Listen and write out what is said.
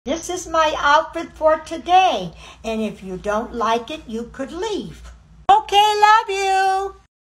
This is my outfit for today, and if you don't like it, you could leave.